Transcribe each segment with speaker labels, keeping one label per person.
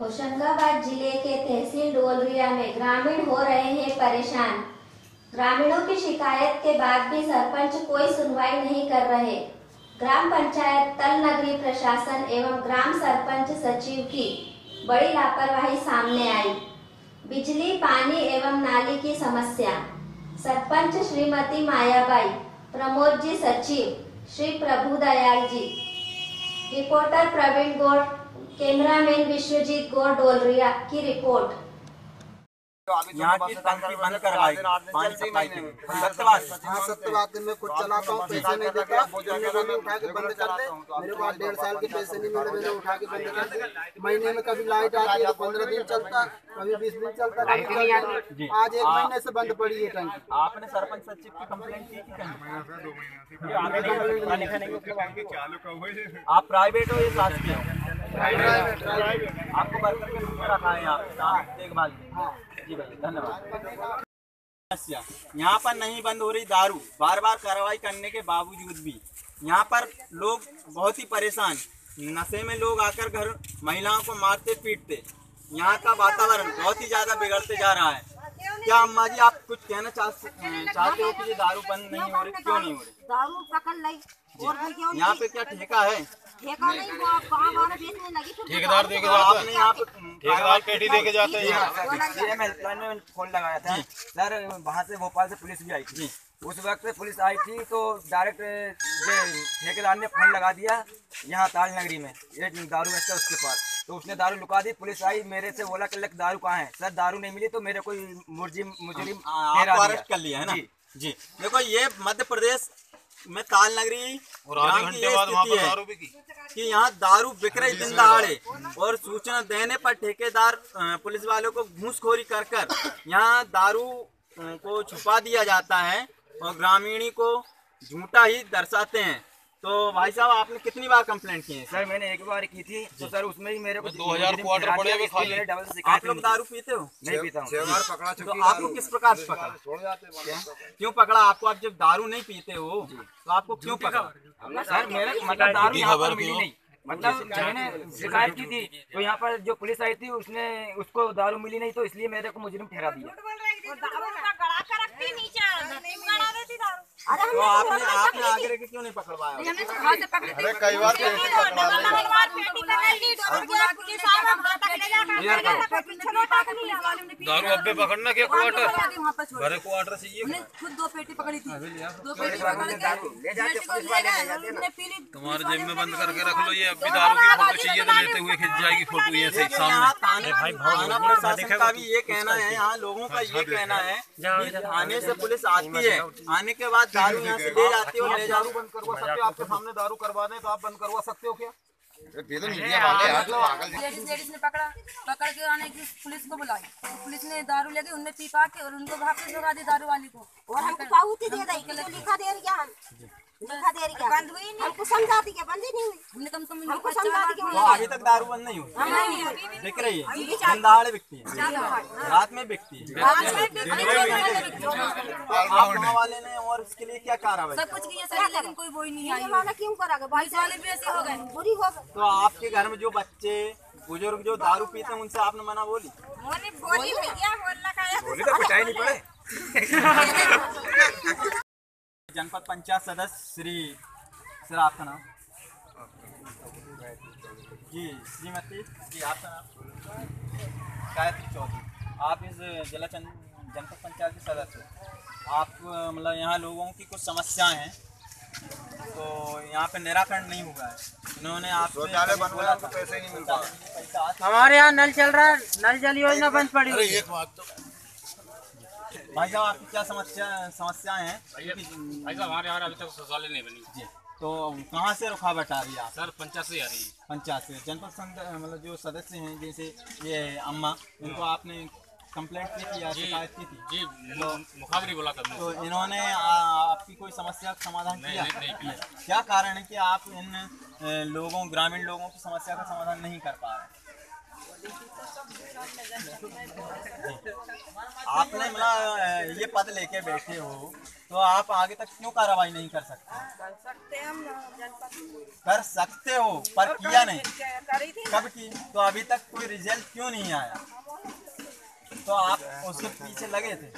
Speaker 1: होशंगाबाद जिले के तहसील डोलरिया में ग्रामीण हो रहे हैं परेशान। ग्रामीणों की शिकायत के बाद भी सरपंच कोई सुनवाई नहीं कर रहे। ग्राम पंचायत तलनगरी प्रशासन एवं ग्राम सरपंच सचिव की बड़ी लापरवाही सामने आई। बिजली, पानी एवं नाली की समस्या। सरपंच श्रीमती मायाबाई, प्रमोद जी सचिव, श्री प्रभु दयाल जी। रिपोर्टर प्रवीण गौड़, कैमरामैन विश्वजीत गौड़, डोलरिया की रिपोर्ट।
Speaker 2: यहाँ की टंकी बंद करवाई पानी सप्लाई के लिए।
Speaker 3: सत्यवाद में कुछ चलाता हूँ, पैसे नहीं देता, मैंने उठा के बंद कर दे। मेरे पास 1.5 साल के पैसे नहीं मिले, मैंने उठा के बंद कर दे। महीने में कभी लाइट आती है तो 15 दिन चलता, कभी 20 दिन चलता, कभी नहीं आती। आज 1 महीने से बंद पड़ी है टंकी।
Speaker 2: आपने सरपंच सचिव की कंप्लेंट की थी कहीं? आप प्राइवेट हो या शासकीय हो? आपको वर्कर के रूप में रखा है यहाँ देखभाल। जी भाई, धन्यवाद। यहाँ पर नहीं बंद हो रही दारू, बार बार कार्रवाई करने के बावजूद भी यहाँ पर लोग बहुत ही परेशान। नशे में लोग आकर घर महिलाओं को मारते पीटते। यहाँ का वातावरण बहुत ही ज्यादा बिगड़ते जा रहा है। क्या अम्मा जी आप कुछ कहना चाहते हो कि ये दारू बंद नहीं हो रही, क्यों नहीं हो रही?
Speaker 4: दारू पकड़ लाई।
Speaker 2: यहाँ पे क्या ठेका है?
Speaker 4: ठेका नहीं, वो कहाँ बेचने लगी।
Speaker 5: ठेकेदार देके
Speaker 2: आपने यहाँ पे
Speaker 5: ठेकेदार पेटी देके जाते हैं।
Speaker 6: में फोन लगाया था सर, वहाँ से भोपाल से पुलिस भी आई थी। उस वक्त पुलिस आई थी तो डायरेक्ट ठेकेदार ने फोन लगा दिया यहाँ तालनगरी में, ये दारू बेचता उसके पास। तो उसने दारू लुका दी। पुलिस आई, मेरे से बोला कि दारू कहाँ है? सर दारू नहीं मिली तो मेरे कोई मुजरिम
Speaker 2: अरेस्ट कर लिया है ना। जी देखो, ये मध्य प्रदेश में तालनगरी ग्राम की ये स्थिति है कि यहाँ दारू बिक रही दिन दहाड़े, और सूचना देने पर ठेकेदार पुलिस वालों को घूसखोरी कर यहाँ दारू को छुपा दिया जाता है और ग्रामीणी को झूठा ही दर्शाते हैं। तो भाई साहब, आपने कितनी बार कंप्लेंट की है?
Speaker 6: सर मैंने 1 बार की थी, तो सर उसमें ही मेरे को
Speaker 5: 2000 क्वार्टर पड़े हुए खाली।
Speaker 2: आप लोग दारू पीते हो?
Speaker 6: नहीं पीता हूँ।
Speaker 2: तो आपको किस प्रकार से पकड़ा? क्यों पकड़ा आपको? आप जब दारू नहीं पीते हो तो आपको क्यों पकड़ा?
Speaker 6: सर मेरे मतलब दारू यहाँ पर मिली नहीं, मतलब मैंने शिकायत की थी तो यहाँ पर जो पुलिस आई थी उसने उसको दारू मिली नहीं, तो इसलिए मेरे को मुजरिम ठहरा दिया।
Speaker 2: तो आपने आगे रह के क्यों नहीं पकड़वाया?
Speaker 5: अरे कई बार दारू अब्बे पकड़ना क्या क्वार्टर भरे क्वार्टर चाहिए।
Speaker 4: खुद 2 पेटी पकड़ी थी, 2 पेटी
Speaker 5: तुम्हारे जेब में बंद करके रख लो। ये अभी दारू की फोटो चाहिए तो लेते हुए खिंच जाएगी फोटो ये सही सामने।
Speaker 2: थाना प्रशासन का भी ये कहना है, यहाँ लोगों का ये कहना है कि थाने से पुलिस आती है, आने के बाद दारू यहाँ से ले जाती है और ले जाती।
Speaker 5: बंद करवा सकते हो? आपके सामने दारू करवा दें तो आप बंद करवा सकते हो क्या?
Speaker 4: लेडीज ने पकड़ के आने की पुलिस को बुलाई, पुलिस ने दारू लेके उनने पी पा के और उनको वापस लगा दी दारू वाली को। और हमको बहुत ही दे रही, लिखा दे रही है, लिखा दे रही है, बंद हुई नहीं। हमको समझा दी के बंद ही नहीं हुई, हमने कम से कम हमको समझा दी के।
Speaker 2: तो अभी तक दारू बंद नहीं हुई, बिक रही है, दिन दहाड़े बिकती है, रात में बिकती है। आप वाले ने और इसके लिए क्या कार्रवाई?
Speaker 4: सब कुछ किया सर, लेकिन कोई वो ही नहीं आई। वाला क्यों करेगा? भाई वाले भी ऐसे हो गए, बुरी हो गए।
Speaker 2: तो आपके घर में जो बच्चे बुजुर्ग जो दारू पीते हैं उनसे आपने मना बोली?
Speaker 4: बोली भैया, बोलना का
Speaker 6: बोली तो पिटाई नहीं पड़े।
Speaker 2: जनपद पंचायत सदस्य श्री आपका नाम? जी श्रीमती जी, आपका नाम? गायत्री चौधरी। आप इस जिला जनपद पंचायत के सदस्य हो। आप मतलब यहाँ लोगों की कुछ समस्याएं हैं तो यहाँ पे निराकरण नहीं हुआ है। इन्होंने आपसे बोला था पैसे नहीं मिल पा।
Speaker 7: हमारे यहाँ नल चल रहा है, नल जल योजना बंद पड़ी हुई है।
Speaker 2: भाई साहब, आपकी क्या समस्याएं हैं?
Speaker 5: भाई साहब, हमारे यहाँ अभी तक शौचालय नहीं बनी जी।
Speaker 2: तो कहाँ से रुकावट आ रही है?
Speaker 5: सर पंचायत से आ रही है।
Speaker 2: पंचायत से। जनपद मतलब जो सदस्य हैं जैसे ये अम्मा, इनको आपने कंप्लेंट की थी या शिकायत की थी?
Speaker 5: जी, मुखाबरी बोला था।
Speaker 2: तो इन्होंने आपकी कोई समस्या का समाधान किया?
Speaker 5: नहीं किया।
Speaker 2: क्या कारण है कि आप इन ग्रामीण लोगों की समस्या का समाधान नहीं कर पा रहे? आपने मतलब ये पद लेके बैठे हो तो आप आगे तक क्यों कार्रवाई नहीं कर सकते? कर सकते हो पर किया नहीं। कब की? तो अभी तक कोई रिजल्ट क्यों नहीं आया? तो आप उसके पीछे लगे थे।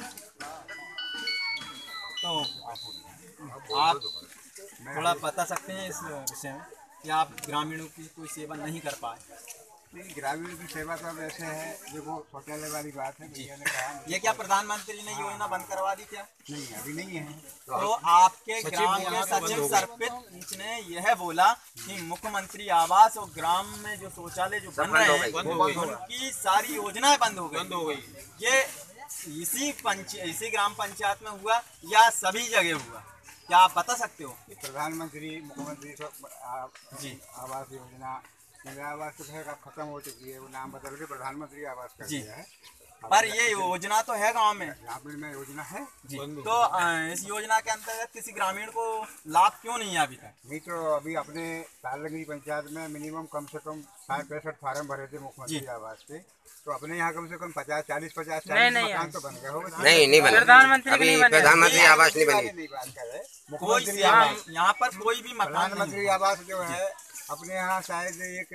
Speaker 2: तो आप थोड़ा बता सकते हैं इस विषय में कि आप ग्रामीणों की कोई सेवा नहीं कर पाए?
Speaker 8: नहीं, ग्रामीणों की सेवा तो अब ऐसे है, देखो शौचालय वाली बात है, भैया ने कहा।
Speaker 2: ये क्या प्रधानमंत्री ने योजना बंद करवा दी क्या?
Speaker 8: नहीं, अभी नहीं है।
Speaker 2: तो आपके ग्राम के सचिव सरपंच ने यह बोला कि मुख्यमंत्री आवास और ग्राम में जो शौचालय जो बन रहे हैं उनकी सारी योजनाएं बंद हो गई। ये इसी ग्राम पंचायत में हुआ या सभी जगह हुआ? क्या आप बता सकते हो?
Speaker 8: प्रधानमंत्री मुख्यमंत्री जी आवास योजना इंदिरा आवास तो खैर अब खत्म हो चुकी है, वो नाम बदल के प्रधानमंत्री आवास कर दिया है।
Speaker 2: पर ये योजना तो है गांव में।
Speaker 8: ग्रामीण में योजना है
Speaker 2: जी। तो इस योजना के अंतर्गत किसी ग्रामीण को लाभ क्यों नहीं है अभी तक?
Speaker 8: नहीं, तो अभी अपने तालनगरी पंचायत में मिनिमम कम से कम 60-65 फार्म भरे थे मुख्यमंत्री आवास के, तो अपने यहाँ कम से कम 40 मकान तो बन गए होंगे।
Speaker 9: नहीं बने, प्रधानमंत्री आवास नहीं बनी।
Speaker 2: कोई यहाँ पर कोई भी
Speaker 8: प्रधानमंत्री आवास जो है अपने यहाँ शायद एक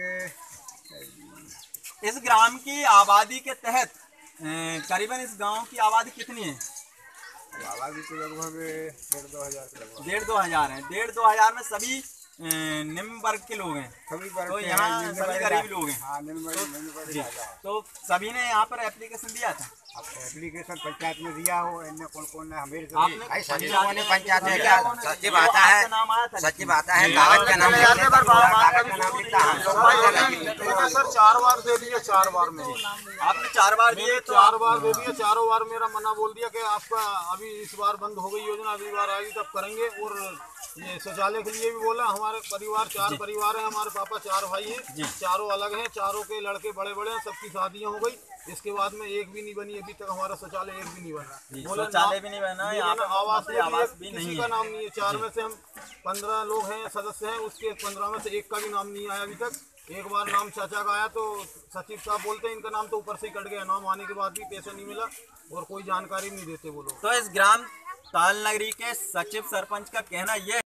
Speaker 2: इस ग्राम की आबादी के तहत करीबन इस गांव की आबादी कितनी है?
Speaker 8: आबादी तो लगभग 1,500-2 हज़ार
Speaker 2: 1,500-2 हज़ार है। 1,500-2 हज़ार में सभी निम्न वर्ग के लोग हैं।
Speaker 8: सभी वर्ग
Speaker 2: तो यहाँ सभी गरीब लोग हैं।
Speaker 8: हाँ, निम्न वर्ग
Speaker 2: तो सभी ने यहाँ पर एप्लीकेशन दिया था।
Speaker 8: एप्लीकेशन पंचायत में दिया हो, इनने कौन ने हमें
Speaker 9: सचिवों ने पंचायत में क्या सचिव आता है, सचिव आता है, कागज का नाम लिखता है।
Speaker 3: सर 4 बार दे दिए, 4 बार में
Speaker 2: आपने 4 बार दिए,
Speaker 3: 4 बार दे दिए, चारों बार मेरा मना बोल दिया कि आपका अभी इस बार बंद हो गई योजना, अगली बार आएगी तब करेंगे। और ये शौचालय के लिए भी बोला। हमारे परिवार 4 परिवार है, हमारे पापा 4 भाई हैं, चारों अलग हैं, चारों के लड़के बड़े बड़े हैं, सबकी शादियां हो गई। इसके बाद में एक भी नहीं बनी अभी तक, हमारा शौचालय एक भी नहीं बना।
Speaker 2: शौचालय भी नहीं बना, यहाँ पे
Speaker 3: आवास भी किसी का नाम नहीं है। 4 में से हम 15 लोग हैं, सदस्य हैं, उसके 15 में से एक का भी नाम नहीं आया अभी तक। एक बार नाम चाचा का आया तो सचिव साहब बोलते हैं इनका नाम तो ऊपर से ही कट गया, नाम आने के बाद भी पैसा नहीं मिला और कोई जानकारी नहीं देते वो लोग।
Speaker 2: तो इस ग्राम तालनगरी के सचिव सरपंच का कहना ये